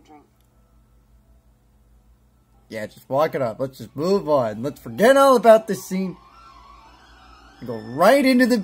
drink. Yeah, just walk it off. Let's just move on. Let's forget all about this scene. And go right into the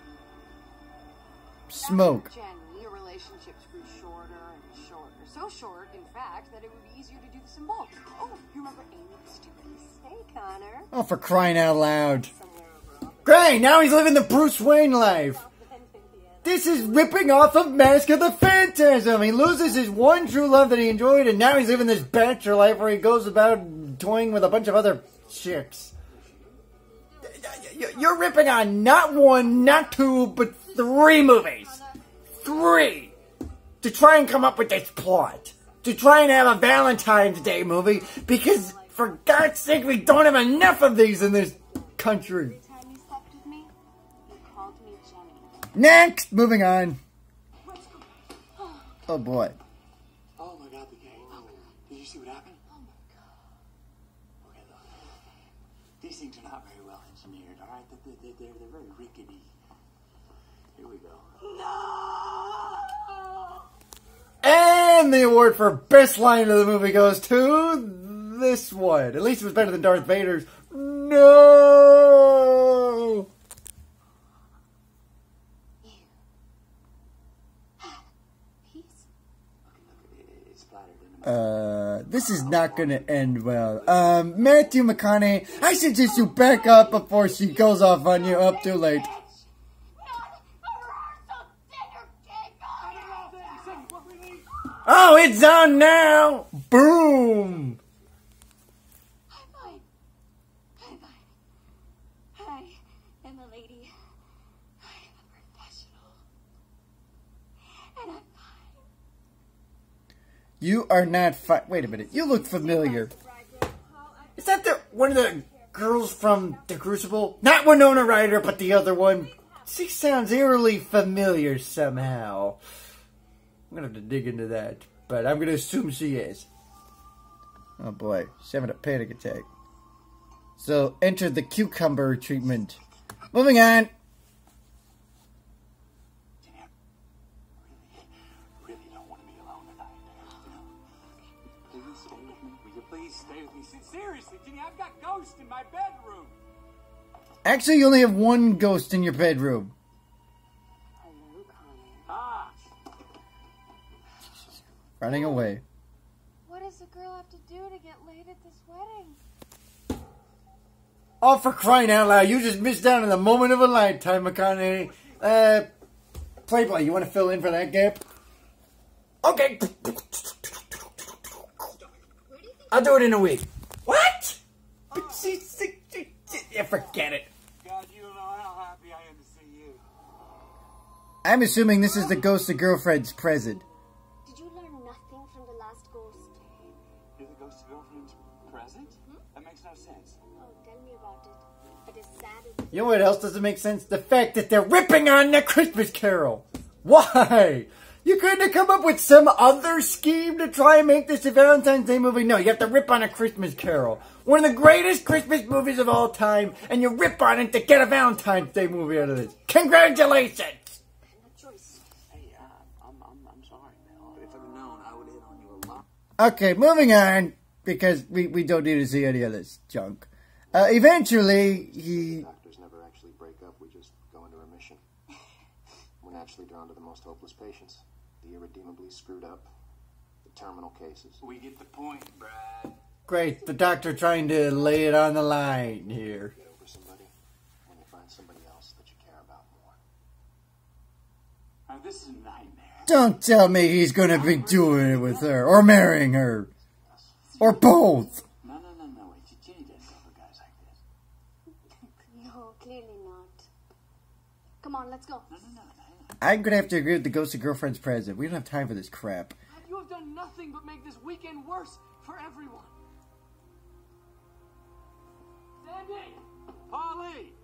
smoke. Jen, your relationships grew shorter and shorter. So short, in fact, that it would be easier to do this in bulk. Oh, you remember Amy was doing this? Hey, Connor. Oh, for crying out loud. Great, now he's living the Bruce Wayne life. This is ripping off of Mask of the Phantasm. He loses his one true love that he enjoyed, and now he's living this bachelor life where he goes about toying with a bunch of other chicks. You're ripping on not one, not two, but 3 movies. 3. To try and come up with this plot. To try and have a Valentine's Day movie, because, for God's sake, we don't have enough of these in this country. Next! Moving on. Oh boy. Oh my God, the gang. Did you see what happened? Oh my God. Okay, look. These things are not very well engineered, alright? They're very rickety. Here we go. No! And the award for best line of the movie goes to this one. At least it was better than Darth Vader's. No! This is not gonna end well. Matthew McConaughey, I suggest you back up before she goes off on you. Up too late. Oh, it's on now! Boom! Hi, I'm a lady. I'm a professional. And I'm fine. You are not fine. Wait a minute. You look familiar. Is that one of the girls from The Crucible? Not Winona Ryder, but the other one. She sounds eerily familiar somehow. I'm going to have to dig into that. But I'm going to assume she is. Oh boy. She's having a panic attack. So, enter the cucumber treatment. Moving on. Really don't want to be alone tonight. Please stay with me. Will you please stay with me? Seriously, Jenny, I've got ghosts in my bedroom. Actually, you only have one ghost in your bedroom. Running away. What does a girl have to do to get laid at this wedding? Oh, for crying out loud. You just missed out on the moment of a lifetime, McConaughey. Playboy, you want to fill in for that gap? Okay. I'll do it in a week. What? Yeah, forget it. God, you don't know how happy I am to see you. I'm assuming this is the ghost of girlfriend's present. Did you learn nothing from the last ghost? You're the ghost of girlfriend's present? That makes no sense. Oh, tell me about it. But as sad as... You know what else doesn't make sense? The fact that they're ripping on the Christmas Carol. Why? You couldn't have come up with some other scheme to try and make this a Valentine's Day movie? No, you have to rip on A Christmas Carol. One of the greatest Christmas movies of all time, and you rip on it to get a Valentine's Day movie out of this. Congratulations! Hey, I'm sorry, man. If I'd have known, I would hit on you a lot. Okay, moving on, because we don't need to see any of this junk. Eventually, Doctors never actually break up, we just go into remission. We're naturally drawn to the most hopeless patients. The irredeemably screwed up. The terminal cases. We get the point, Brad. great, the doctor trying to lay it on the line here. Get over somebody when you find somebody else that you care about more. This is a nightmare. Don't tell me he's gonna be doing it with her, or marrying her, or both. No. Ginny doesn't go for guys like this. No, clearly not. Come on, let's go. No. I'm gonna have to agree with the ghost of girlfriend's present. We don't have time for this crap. You have done nothing but make this weekend worse for everyone. Sandy! Polly!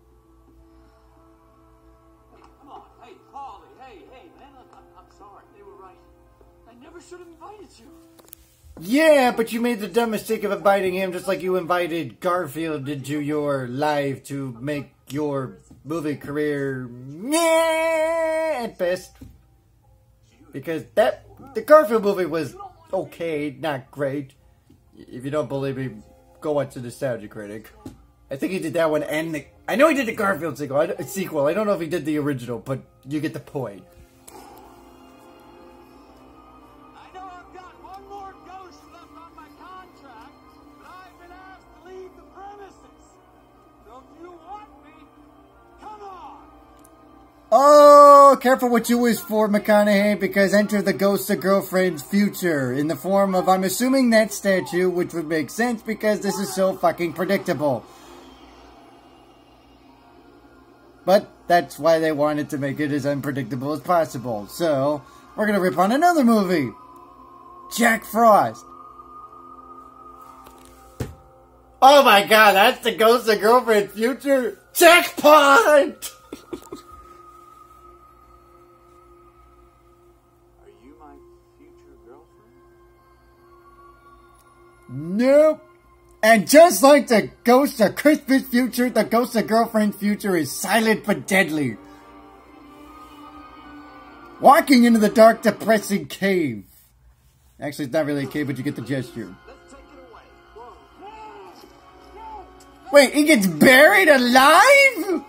Hey, come on. Hey, Polly. Hey, man. I'm sorry. They were right. I never should have invited you. Yeah, but you made the dumb mistake of inviting him just like you invited Garfield into your life to make your movie career at best. Because the Garfield movie was okay, not great. If you don't believe me, go watch the Nostalgia Critic. I think he did that one and I know he did the Garfield sequel. I don't know if he did the original, but you get the point. I know I've got one more ghost left on my contract, but I've been asked to leave the premises. So if you want me, come on! Oh, careful what you wish for, McConaughey, because enter the ghost of girlfriend's future in the form of, I'm assuming, that statue, which would make sense because this is so fucking predictable. But that's why they wanted to make it as unpredictable as possible. So, we're gonna rip on another movie. Jack Frost. Oh my god, that's the ghost of girlfriend's future? Jackpot! Are you my future girlfriend? Nope. And just like the ghost of Christmas future, the ghost of girlfriend's future is silent but deadly. Walking into the dark, depressing cave. Actually, it's not really a cave, but you get the gesture. Let's take it away. Whoa. Wait, he gets buried alive?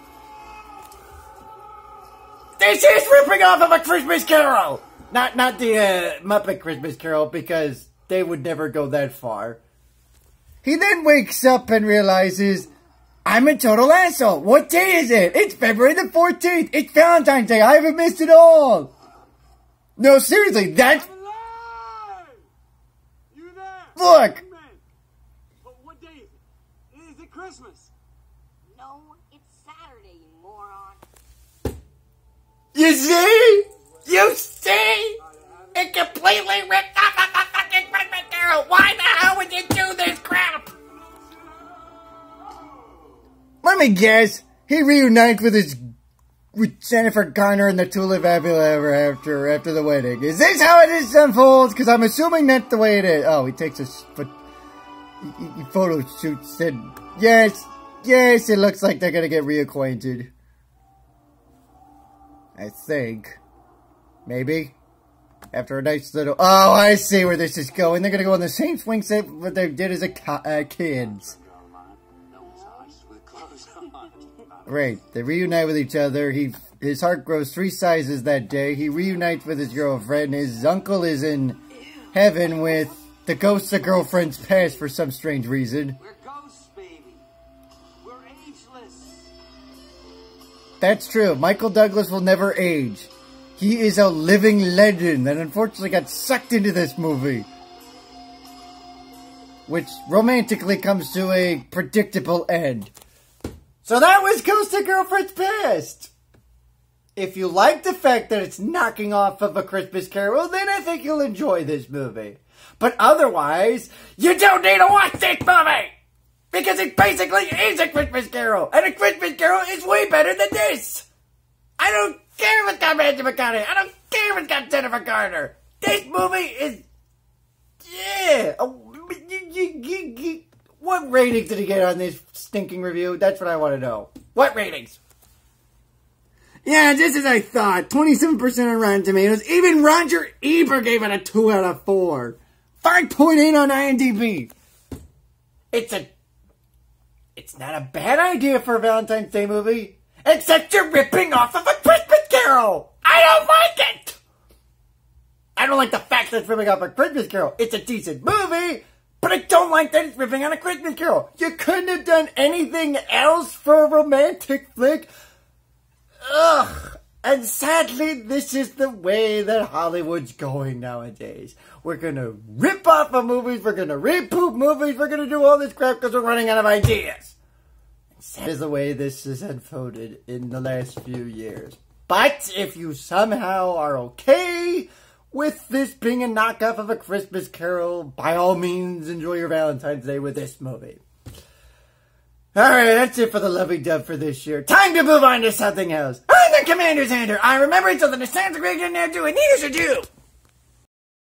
This is ripping off of A Christmas Carol! Not the Muppet Christmas Carol, because they would never go that far. He then wakes up and realizes, I'm a total asshole. What day is it? It's February the 14th. It's Valentine's Day. I haven't missed it all. No, seriously, that's... I'm alive! You there? Look! But what day is it? Is it Christmas? No, it's Saturday, you moron. You see? You see? It completely ripped off of a fucking Christmas Carol. Why the hell would you do this crap? Let me guess. He reunites with Jennifer Garner and the Two Live Happily Ever after the wedding. Is this how it is unfolds? Because I'm assuming that's the way it is. Oh, he takes a photo shoots and yes, it looks like they're gonna get reacquainted. I think. Maybe. After a nice little... Oh, I see where this is going. They're going to go on the same swing set what they did as kids. Right. They reunite with each other. His heart grows 3 sizes that day. He reunites with his girlfriend. His uncle is in heaven with the ghosts of girlfriend's past for some strange reason. We're ghosts, baby. We're ageless. That's true. Michael Douglas will never age. He is a living legend that unfortunately got sucked into this movie. Which romantically comes to a predictable end. So that was Ghost of Girlfriend's Past. If you like the fact that it's knocking off of A Christmas Carol, then I think you'll enjoy this movie. But otherwise, you don't need to watch this movie! Because it basically is A Christmas Carol! And A Christmas Carol is way better than this! I don't care if it's got Matthew McConaughey. I don't care if it's got Jennifer Garner. This movie is... Yeah. What ratings did he get on this stinking review? That's what I want to know. What ratings? Yeah, just as I thought. 27% on Rotten Tomatoes. Even Roger Ebert gave it a 2 out of 4. 5.8 on IMDb. It's not a bad idea for a Valentine's Day movie. Except you're ripping off of A Christmas Carol! I don't like it! I don't like the fact that it's ripping off A Christmas Carol. It's a decent movie, but I don't like that it's ripping on A Christmas Carol. You couldn't have done anything else for a romantic flick. Ugh. And sadly, this is the way that Hollywood's going nowadays. We're gonna rip off of movies, we're gonna reboot movies, we're gonna do all this crap because we're running out of ideas. That is the way this has unfolded in the last few years. But if you somehow are okay with this being a knockoff of A Christmas Carol, by all means enjoy your Valentine's Day with this movie. Alright, that's it for the lovey-dove for this year. Time to move on to something else. I'm the CommanderZander. I remember until the sounds great in there too, and neither should you.